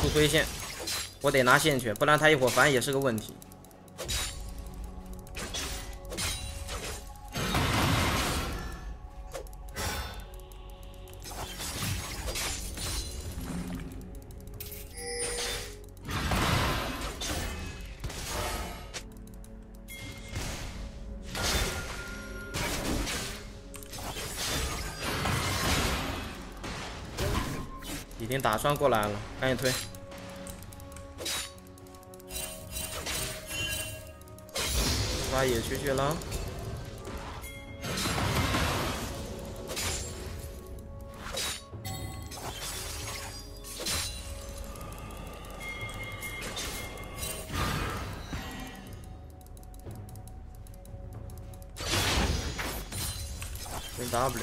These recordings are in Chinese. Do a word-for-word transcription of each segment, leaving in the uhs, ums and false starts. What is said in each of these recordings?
出推线，我得拿线去，不然他一会儿反也是个问题。已经打算过来了，赶紧推。抓野区去了。跟 W。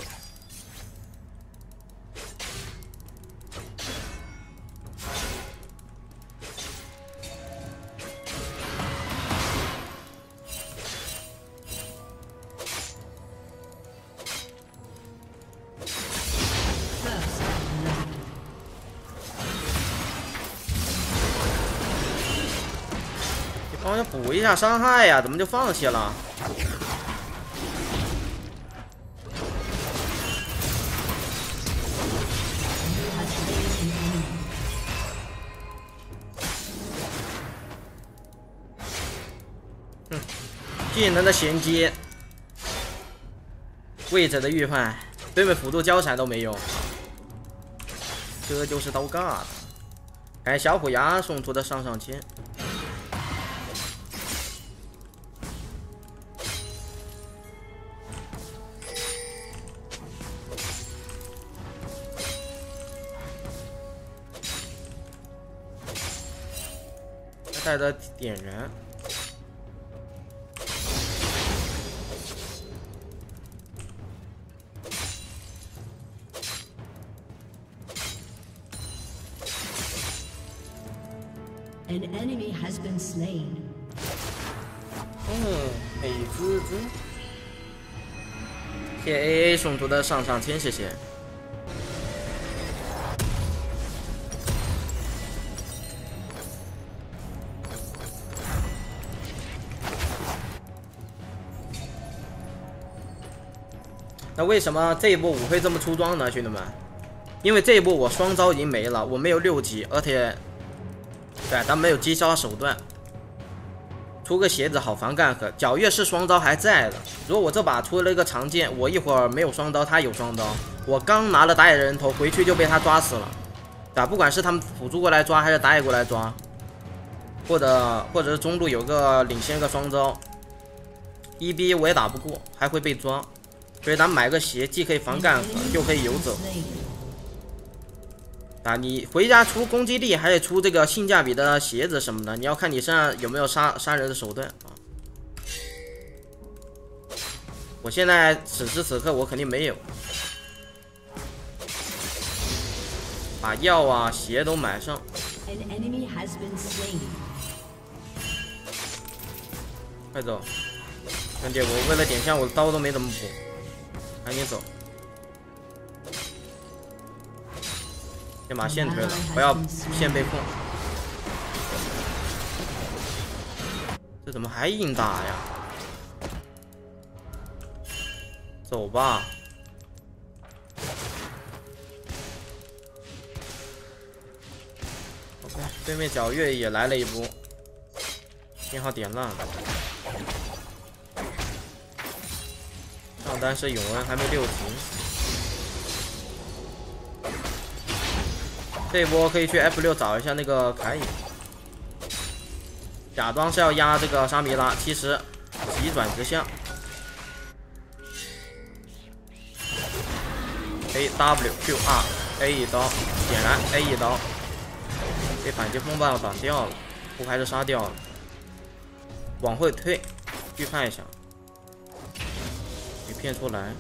帮我补一下伤害呀，怎么就放弃了？哼，技能的衔接，位置的预判，对面辅助交闪都没用，这就是刀尬的。感谢小虎牙送出的上上签。 带着点燃， An enemy has been slain. 嗯，美滋滋。谢谢 A A 送出的上上签，谢谢。 那为什么这一波我会这么出装呢，兄弟们？因为这一波我双招已经没了，我没有六级，而且，对，咱没有击杀手段，出个鞋子好防干咳。皎月是双招还在的，如果我这把出了一个长剑，我一会儿没有双刀，他有双刀，我刚拿了打野人头回去就被他抓死了，对吧？不管是他们辅助过来抓，还是打野过来抓，或者或者是中路有个领先个双招，一逼我也打不过，还会被抓。 所以咱买个鞋，既可以防干咳，又可以游走。啊，你回家出攻击力，还得出这个性价比的鞋子什么的，你要看你身上有没有杀杀人的手段啊。我现在此时此刻我肯定没有，把药啊鞋都买上。快走，兄弟，我为了点香，我刀都没怎么补。 赶紧走！先把线推了，不要线被控。这怎么还硬打呀？走吧。OK， 对面皎月也来了一波，信号点烂了。 上单是永恩，还没六级。这一波可以去 F 六找一下那个凯隐，假装是要压这个沙弥拉，其实急转直下。A W Q R A 一刀点燃 A 一刀，被反击风暴挡掉了，不还是杀掉了。往后退，预判一下。 骗出来！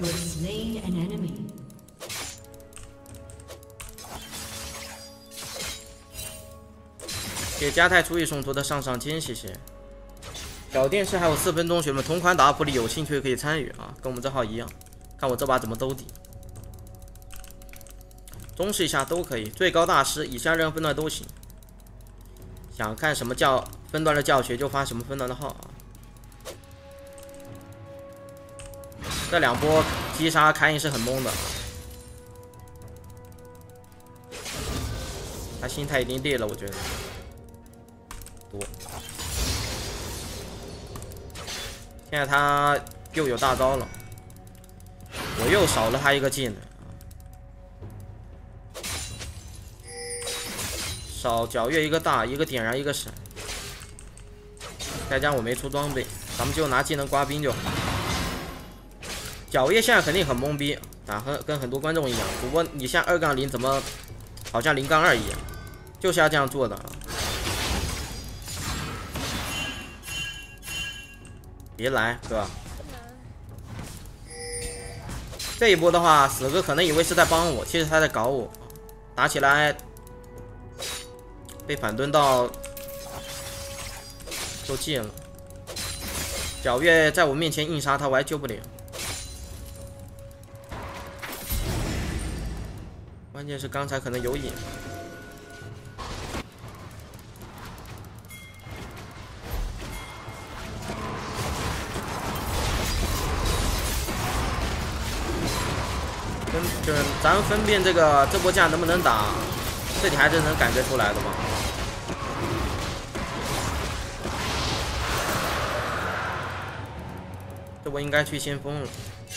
给加泰初一送出的上上签，谢谢。小电视还有四分钟，学们同款打普里有兴趣可以参与啊，跟我们这号一样。看我这把怎么兜底。 中试一下都可以，最高大师以下任何分段都行。想看什么教分段的教学就发什么分段的号啊。这两波击杀凯因是很懵的，他心态已经裂了，我觉得。多。现在他又有大招了，我又少了他一个技能。 少皎月一个大，一个点燃，一个闪，再加上我没出装备，咱们就拿技能刮兵就好。皎月现在肯定很懵逼，打和跟很多观众一样，主播你像二杠零怎么好像零杠二一样，就是要这样做的啊！别来，哥。这一波的话，死哥可能以为是在帮我，其实他在搞我，打起来。 被反蹲到就戒了，皎月在我面前硬杀他，我还救不了。关键是刚才可能有瘾。分就是咱们分辨这个这波架能不能打，这里还是能感觉出来的嘛。 这我应该去先锋了。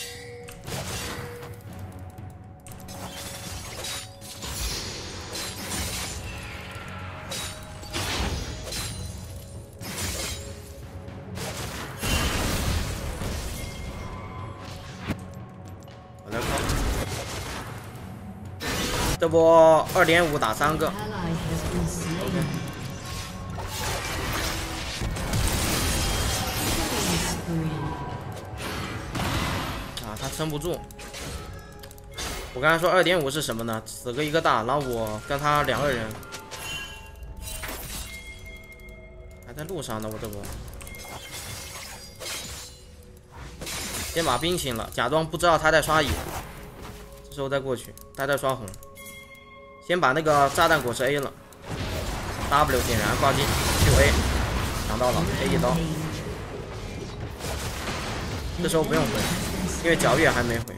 我来靠。这波二点五打三个。 撑不住。我刚才说二点五是什么呢？死个一个大，然后我跟他两个人还在路上呢。我这波先把兵清了，假装不知道他在刷野，这时候再过去，他在刷红。先把那个炸弹果实 A 了 ，W 点燃挂机 Q A， 抢到了 A 一刀。这时候不用回。 因为皎月还没回，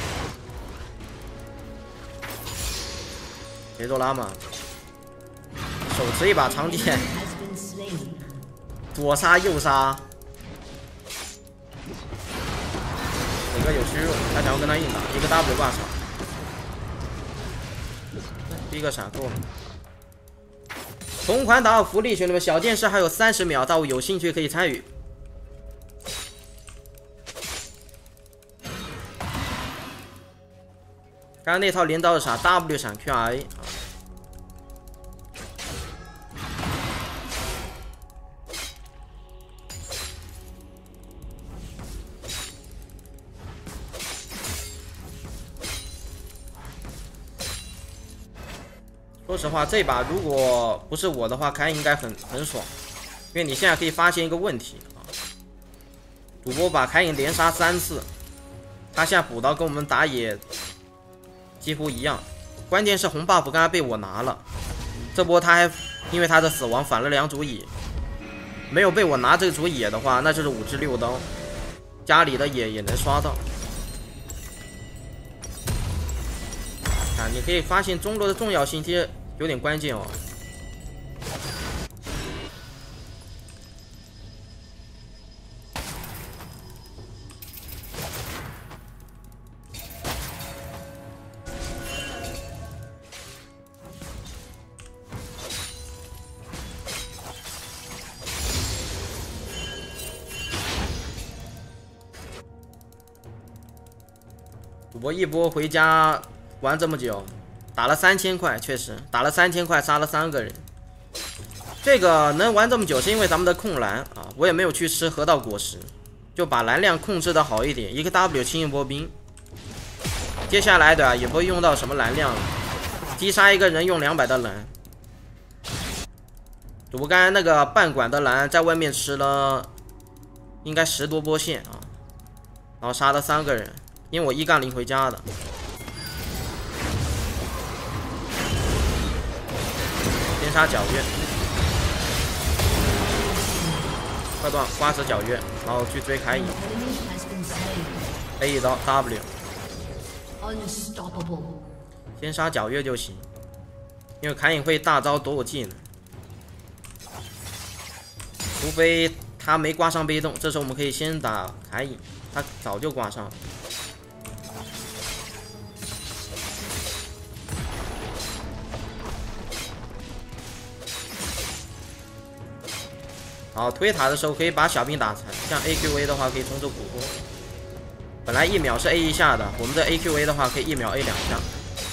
节奏拉满，手持一把长剑，左杀右杀，整个有虚弱，他想要跟他硬打，一个 W 挂上，第一个闪够了。同款打福利，兄弟们，小剑士还有三十秒到，有兴趣可以参与。 刚刚那套连招是啥 ？W 闪 Q R A 啊。说实话，这把如果不是我的话，开应该很很爽，因为你现在可以发现一个问题啊，主播把凯隐连杀三次，他现在补刀跟我们打野。 几乎一样，关键是红 buff 刚才被我拿了，这波他还因为他的死亡反了两组野，没有被我拿这组野的话，那就是五至六刀，家里的野也能刷到。啊，你可以发现中路的重要性其实有点关键哦。主播一波回家玩这么久，打了三千块，确实打了三千块，杀了三个人。这个能玩这么久，是因为咱们的控蓝啊，我也没有去吃河道果实，就把蓝量控制的好一点，一个 W 清一波兵。接下来的、啊、也不会用到什么蓝量了，击杀一个人用两百的蓝。主播刚才那个半管的蓝在外面吃了应该十多波线啊，然后杀了三个人。 因为我一杠零回家的， 杀皎月，快断刮折皎月，然后去追凯隐 ，A 一刀 W， 先杀皎月就行，因为凯隐会大招躲我技能，除非他没刮伤被动，这时候我们可以先打凯隐，他早就刮伤了。 好，推塔的时候可以把小兵打残，像 A Q A 的话可以从这蛊惑。本来一秒是 A 一下的，我们的 A Q A 的话可以一秒 A 两下。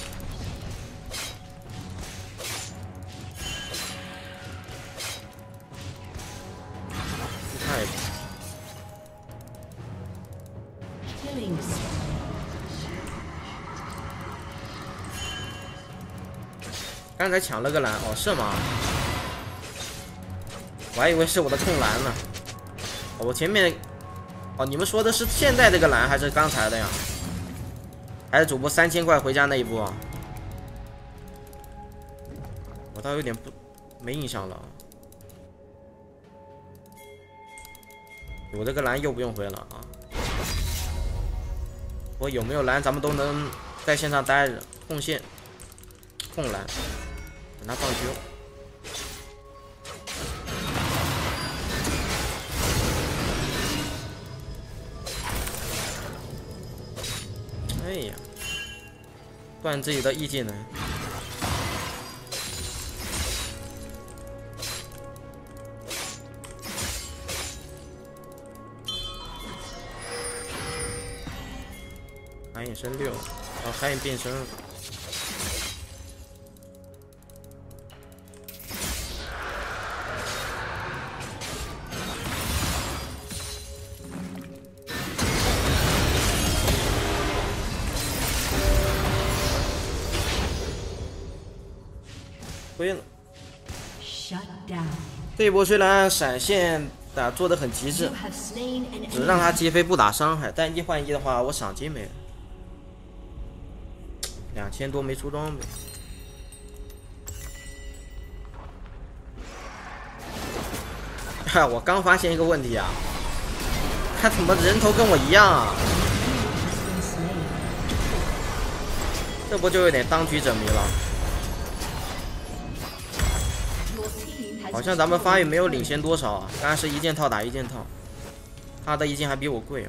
太刚才抢了个蓝，哦，是吗？ 我还以为是我的控蓝呢，我前面，哦，你们说的是现在这个蓝还是刚才的呀？还是主播三千块回家那一波啊？我倒有点不没印象了。有这个蓝又不用回了啊！我有没有蓝，咱们都能在线上待着，控线，控蓝，等他放丢。 哎呀，断自己的 E 技能，海隐升六，哦，海隐变身了。亏了。这一波虽然闪现打做的很极致，只让他击飞不打伤害，但一换一的话，我赏金没了，两千多没出装备。哈，我刚发现一个问题啊，他怎么人头跟我一样啊？这不就有点当局者迷了？ 好像咱们发育没有领先多少啊，刚才是一件套打一件套，他的一件还比我贵哦。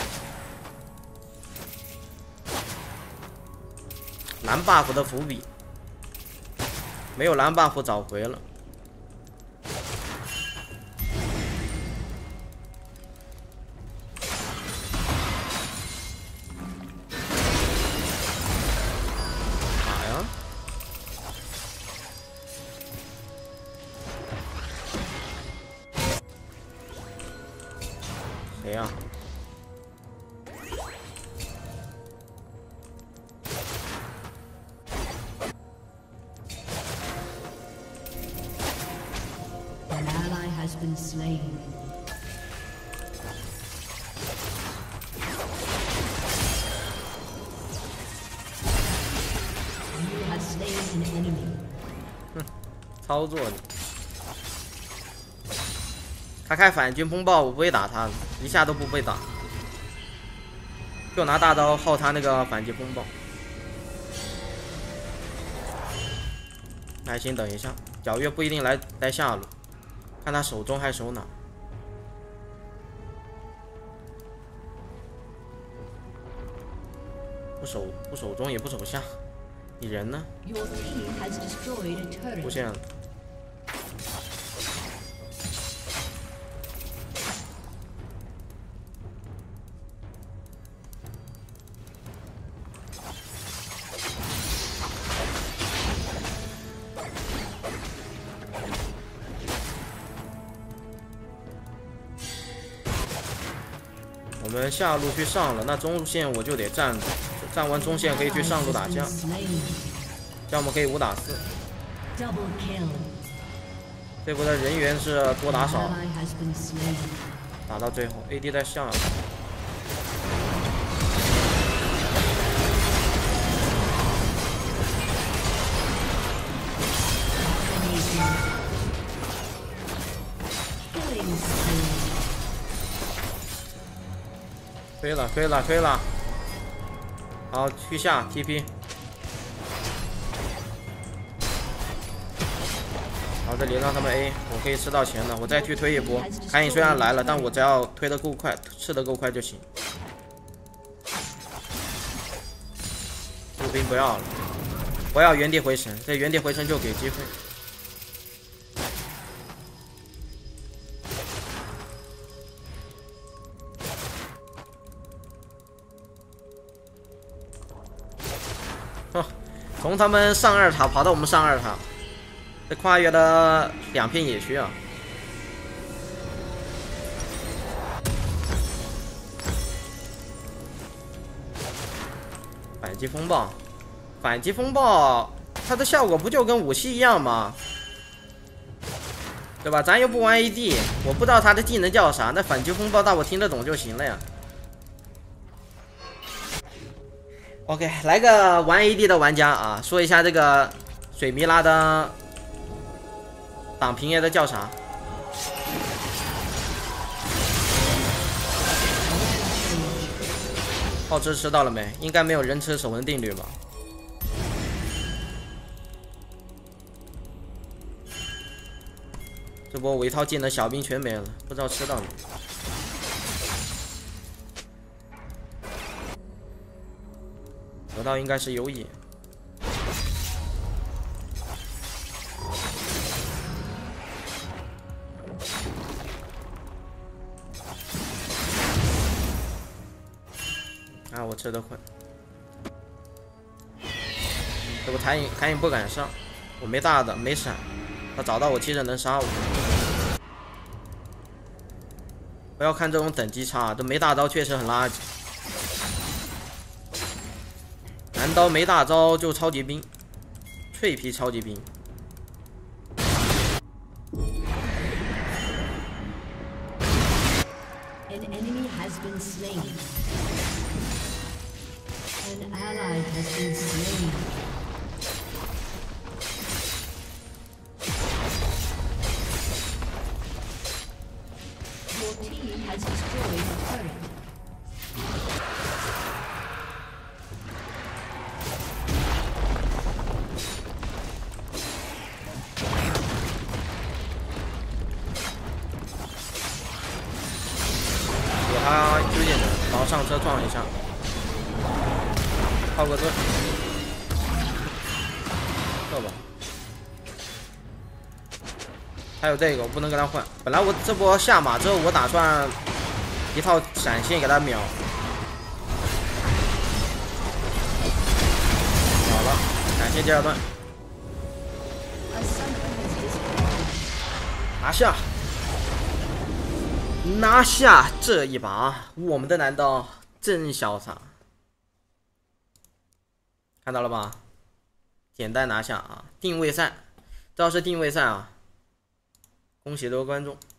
蓝 buff 的伏笔，没有蓝 buff 早回了。哪呀？ 谁呀？哼，操作的。 他开反军风暴，我不会打他的，一下都不会打，就拿大刀耗他那个反击风暴。耐心等一下，皎月不一定来来下路，看他手中还手哪。不手不手中也不手下，你人呢？出现了。 我们下路去上了，那中线我就得站着，站完中线可以去上路打将，这样我们可以五打四。这波的人员是多打少，打到最后 A D 在下。 Killing spree. 推了，推了，推了。好，去下 T P。好，这里让他们 A， 我可以吃到钱了。我再去推一波。凯隐虽然来了，但我只要推得够快，吃得够快就行。步兵不要了，我要原地回城。这原地回城就给机会。 从他们上二塔跑到我们上二塔，这跨越了两片野区啊！反击风暴，反击风暴，它的效果不就跟武器一样吗？对吧？咱又不玩 A D， 我不知道他的技能叫啥，那反击风暴，但我听得懂就行了呀。 OK， 来个玩 A D 的玩家啊，说一下这个水弥拉的挡平 A 的叫啥？炮车吃到了没？应该没有人吃守恒定律吧？这波我一套技能小兵全没了，不知道吃到没？ 得到应该是有野，啊，我吃得快，这不谭影谭影不敢上，我没大的没闪，他找到我其实能杀我。不要看这种等级差，这没大招确实很垃圾。 蓝刀没大招就超级兵，脆皮超级兵。 An enemy has been slain. An ally has been slain. Your team has destroyed a turret. 他丢进去，然后上车撞一下，靠个盾，这吧。还有这个，我不能跟他换。本来我这波下马之后，我打算一套闪现给他秒。好了，感谢第二段，拿下。 拿下这一把，我们的男刀真潇洒，看到了吧？简单拿下啊！定位赛，这要是定位赛啊！恭喜各位观众。